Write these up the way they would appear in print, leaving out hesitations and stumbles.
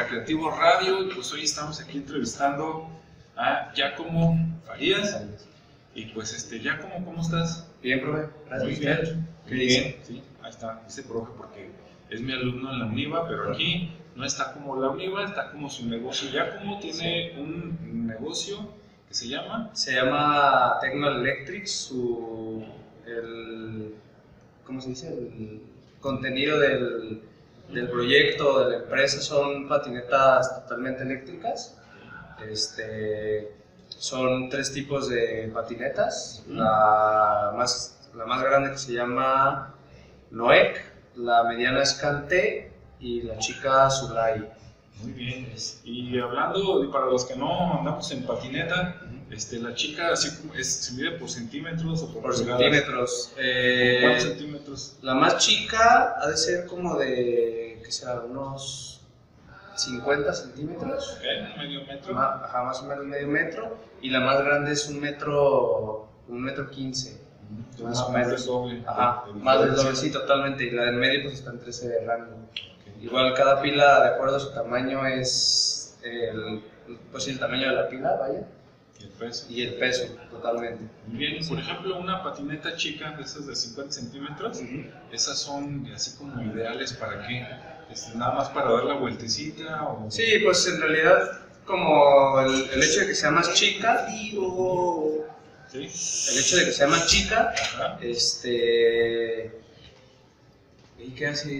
Recreativo Radio, y pues hoy estamos aquí entrevistando a Giacomo Farías. Y pues Giacomo, ¿cómo estás? Bien, profe. Muy bien. ¿Qué dice? Sí, ahí está, dice profe porque es mi alumno en la UNIVA, pero aquí no está como la UNIVA, está como su negocio. Giacomo tiene un negocio que se llama... Se llama Techno Electrics, ¿cómo se dice? El contenido del proyecto de la empresa son patinetas totalmente eléctricas. Son 3 tipos de patinetas. La más grande que se llama Noec, la mediana es Cante y la chica Sulay. Muy bien. Y hablando, para los que no andamos en patineta, la chica así como se mide por centímetros o por centímetros. ¿Cuántos centímetros? La más chica ha de ser como de, que sea, unos 50 centímetros. Ok, medio metro. Ajá, más o menos medio metro. Y la más grande es un metro 15. Más o menos. Doble. Ajá, más del doble, sí, totalmente. Y la del medio pues está entre ese rango. Okay. Igual cada pila, de acuerdo a su tamaño, es el tamaño de la pila, vaya. Y el peso, totalmente. Muy bien, por ejemplo, una patineta chica de esas de 50 centímetros, esas son así como ideales para qué, nada más para dar la vueltecita o... Sí, pues en realidad como el hecho de que sea más chica ¿Sí? El hecho de que sea más chica, ajá. ¿Y qué hace?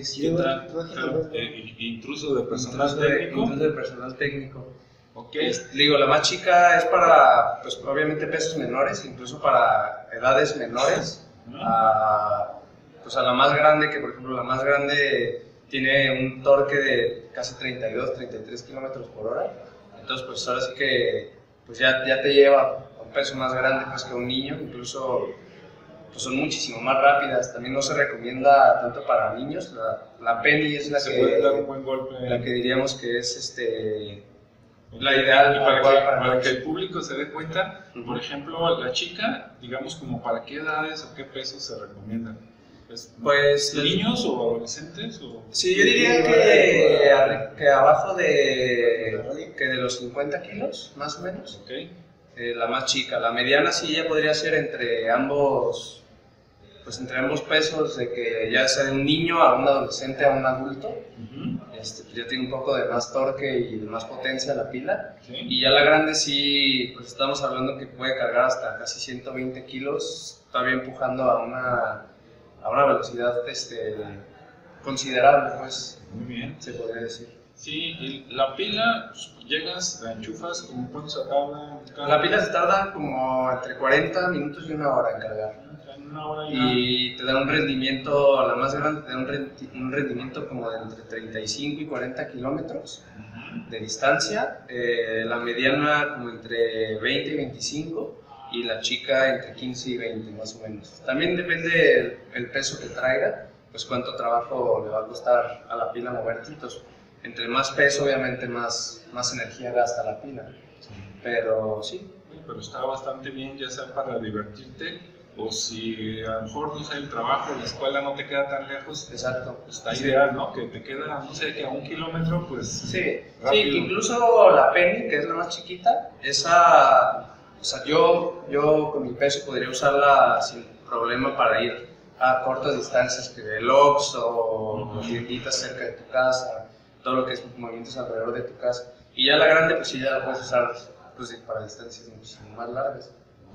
Intruso de personal técnico. Intruso de personal técnico. Okay. Digo, la más chica es para, pues obviamente pesos menores, incluso para edades menores, pues a la más grande, que por ejemplo la más grande tiene un torque de casi 32, 33 kilómetros por hora, entonces pues ahora sí que pues ya te lleva un peso más grande pues que un niño, incluso pues son muchísimo más rápidas, también no se recomienda tanto para niños, la Penny es la puede dar un buen golpe, la que diríamos que es la ideal. Y para que el público se dé cuenta, por ejemplo, la chica, digamos, como para qué edades o qué pesos se recomiendan. Pues ¿niños o adolescentes? Sí, yo diría que abajo de los 50 kilos, más o menos. Okay. La más chica. La mediana sí ya podría ser entre ambos pesos, de que ya sea de un niño a un adolescente a un adulto. Ya tiene un poco de más torque y de más potencia la pila. ¿Sí? Y ya la grande sí, pues estamos hablando que puede cargar hasta casi 120 kilos, todavía empujando a una velocidad considerable, pues. Muy bien. Se podría decir. Sí, y la pila, pues, llegas, la enchufas, ¿cómo cuánto se tarda? La pila se tarda como entre 40 minutos y 1 hora en cargar. Una hora y te da un rendimiento, la más grande te da un rendimiento como de entre 35 y 40 kilómetros de distancia, la mediana como entre 20 y 25 y la chica entre 15 y 20 más o menos. También depende el peso que traiga, pues cuánto trabajo le va a costar a la pila moverte, entonces entre más peso obviamente más energía gasta la pila, pero sí. Pero está bastante bien, ya sea para divertirte, o si a lo mejor, no sé, el trabajo, la escuela no te queda tan lejos. Exacto. Pues está ideal, ¿no? Que te queda, no sé, que a 1 kilómetro, pues... Sí, rápido. Sí, incluso la Penny, que es la más chiquita, esa, o sea, yo con mi peso podría usarla sin problema para ir a cortas distancias, que el Oxxo o tienditas cerca de tu casa, todo lo que es movimientos alrededor de tu casa. Y ya la grande, pues sí, ya la puedes usar pues, para distancias muchísimo más largas.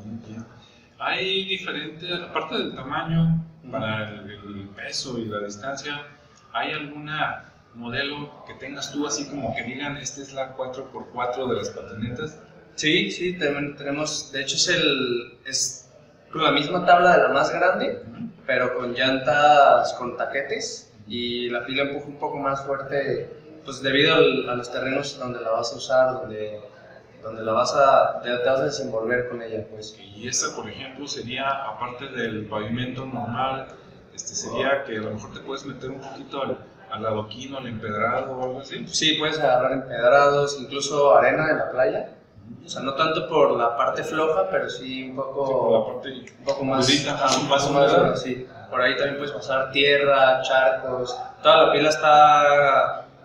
Hay diferentes, aparte del tamaño, para el peso y la distancia, ¿hay alguna modelo que tengas tú así como que digan, esta es la 4x4 de las patinetas? Sí, tenemos, de hecho es con la misma tabla de la más grande, pero con llantas con taquetes y la pila empuja un poco más fuerte, pues debido a los terrenos donde la vas a usar, donde te vas a desenvolver con ella, pues. Y esa, por ejemplo, sería, aparte del pavimento normal, sería que a lo mejor te puedes meter un poquito al adoquín o al empedrado o algo así. Sí, puedes agarrar empedrados, incluso arena en la playa. O sea, no tanto por la parte floja, pero sí un poco, sí, por la parte un poco más, durita, más o menos, sí. Por ahí también puedes pasar tierra, charcos. Toda la pila está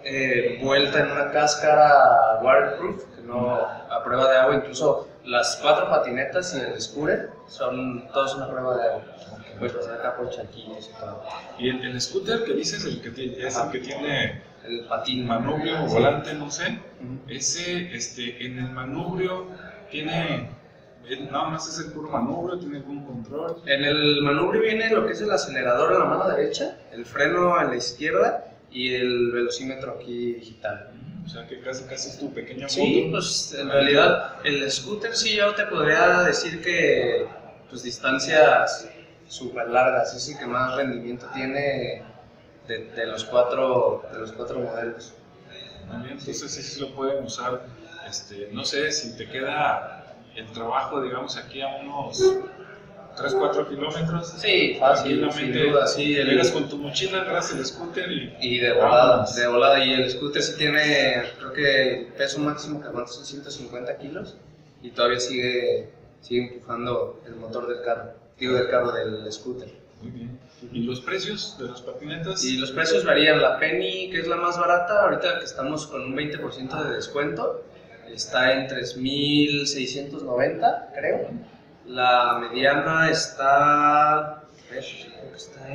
vuelta en una cáscara waterproof, que no a prueba de agua. Incluso las 4 patinetas y el scooter son todos una prueba de agua. Puedes pasar acá por charquillos y todo. Y el scooter que dices, es el que tiene El patín. manubrio o volante, no sé. Ese, en el manubrio tiene, nada más es el puro manubrio, tiene algún control. En el manubrio viene lo que es el acelerador en la mano derecha, el freno en la izquierda y el velocímetro aquí digital. O sea que casi es tu pequeña moto. Sí, pues en realidad el scooter sí yo te podría decir que pues distancias súper largas, es el que más rendimiento tiene de los cuatro modelos. Muy bien, entonces sí lo pueden usar, no sé, si te queda el trabajo, digamos, aquí a unos 3-4 kilómetros. Sí, fácil, sin duda, sí. Llegas con tu mochila, agarras el scooter y de volada. Y el scooter sí tiene, creo que el peso máximo que aguanta son 150 kilos y todavía sigue empujando el motor del carro, del scooter. Muy bien. ¿Y los precios de las patinetas? Y los precios varían. La Penny, que es la más barata, ahorita que estamos con un 20% de descuento, está en 3,690, creo. La mediana está, creo que está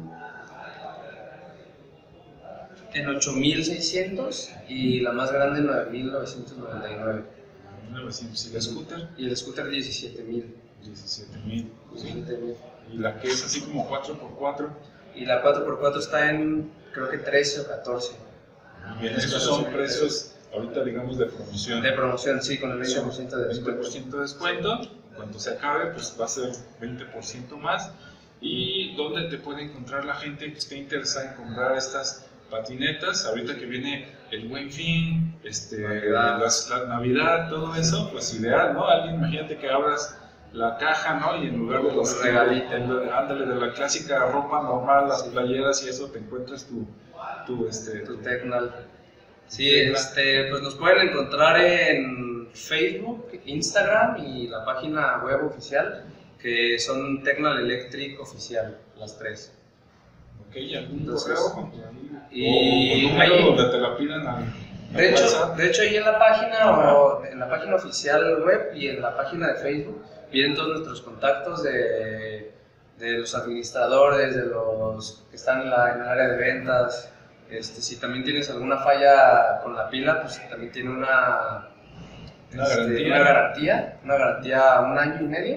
en 8,600 y la más grande 9,999. 900. ¿Y el scooter? Y el scooter 17,000. 17,000. Sí. ¿Y la que es así como 4x4? Y la 4x4 está en, creo que 13 o 14. Muy bien, esos son precios ahorita, digamos, de promoción. De promoción, sí, con el 20% de descuento. 20% de descuento. Cuando se acabe, pues va a ser 20% más. ¿Y dónde te puede encontrar la gente que esté interesada en comprar estas patinetas? Ahorita que viene el Buen Fin, la Navidad, todo eso, pues ideal, ¿no? Alguien, imagínate que abras la caja, ¿no? Y en lugar de los regalitos, ándale, de la clásica ropa normal, las playeras y eso, te encuentras tu Tecnal. Sí, pues nos pueden encontrar en Facebook, Instagram y la página web oficial, que son Tecnal Electric Oficial, las 3. Ok, ¿algún correo? Y o número donde te la pidan de hecho, ahí en la página oficial web y en la página de Facebook vienen todos nuestros contactos de los administradores, de los que están en el área de ventas. Si también tienes alguna falla con la pila, pues también tiene una garantía 1 año y medio.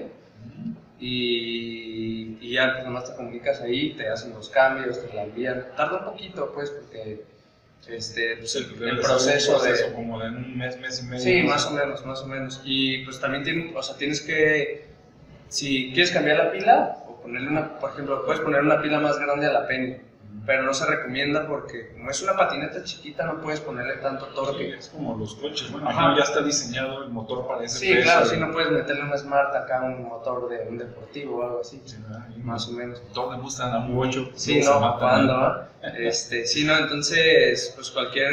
Y ya pues nomás te comunicas ahí, te hacen los cambios, te la envían. Tarda un poquito, pues, porque pues el proceso de como de un mes y medio. Sí, más o menos. Y pues también tienes que, si quieres cambiar la pila o ponerle por ejemplo, puedes poner una pila más grande a la Penny, pero no se recomienda porque como es una patineta chiquita no puedes ponerle tanto torque. Sí, es como los coches, bueno, ya está diseñado el motor para ese peso. Sí, claro, sí, no puedes meterle un Smart acá, un motor de un deportivo o algo así, sí, más o menos. Motor de Mustang a un 8. Sí, no, ¿cuándo? Sí, no, entonces, pues cualquier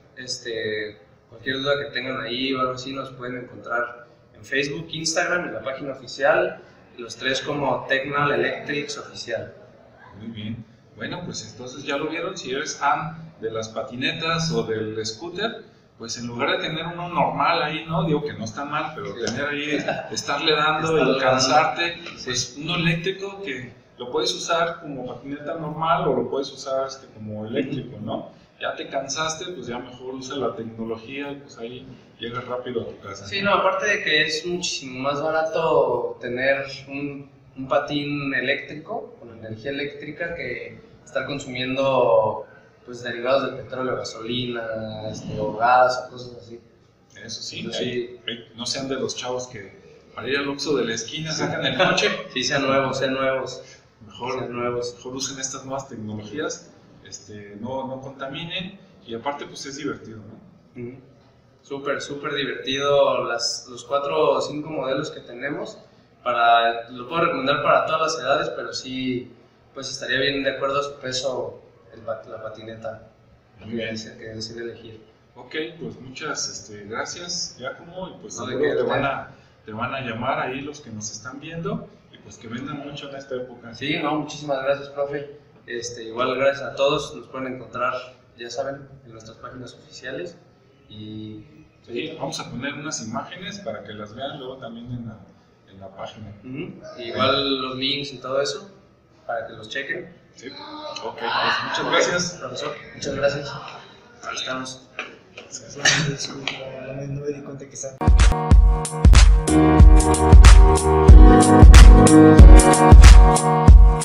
duda que tengan ahí o algo así nos pueden encontrar en Facebook, Instagram y la página oficial, los 3 como Tecnal Electrics Oficial. Muy bien. Bueno, pues entonces ya lo vieron, si eres fan de las patinetas o del scooter, pues en lugar de tener uno normal ahí, ¿no? Digo que no está mal, pero tener ahí, estarle dando y cansarte, pues uno eléctrico que lo puedes usar como patineta normal o lo puedes usar como eléctrico, ¿no? Ya te cansaste, pues ya mejor usa la tecnología y pues ahí llegas rápido a tu casa. Sí, no, aparte de que es muchísimo más barato tener un patín eléctrico, con energía eléctrica, que estar consumiendo pues derivados del petróleo, gasolina, o gas o cosas así. Eso sí, entonces, no sean de los chavos que para ir al Oxxo de la esquina sacan el coche. Sí, sean nuevos. Mejor usen estas nuevas tecnologías, no contaminen y aparte pues es divertido, ¿no? Súper divertido los 4 o 5 modelos que tenemos. Lo puedo recomendar para todas las edades, pero sí, pues estaría bien de acuerdo a su peso la patineta que decide elegir. Ok, pues muchas gracias, Giacomo, y pues no, te van a llamar ahí los que nos están viendo y pues que vendan mucho en esta época. Sí, no, muchísimas gracias, profe. Igual gracias a todos, nos pueden encontrar ya saben, en nuestras páginas oficiales. Y sí, vamos a poner unas imágenes para que las vean luego también en la página. Igual los links y todo eso, para que los chequen. Sí. Ok, pues muchas gracias. Profesor, muchas gracias. Ahí estamos. No me di cuenta que está.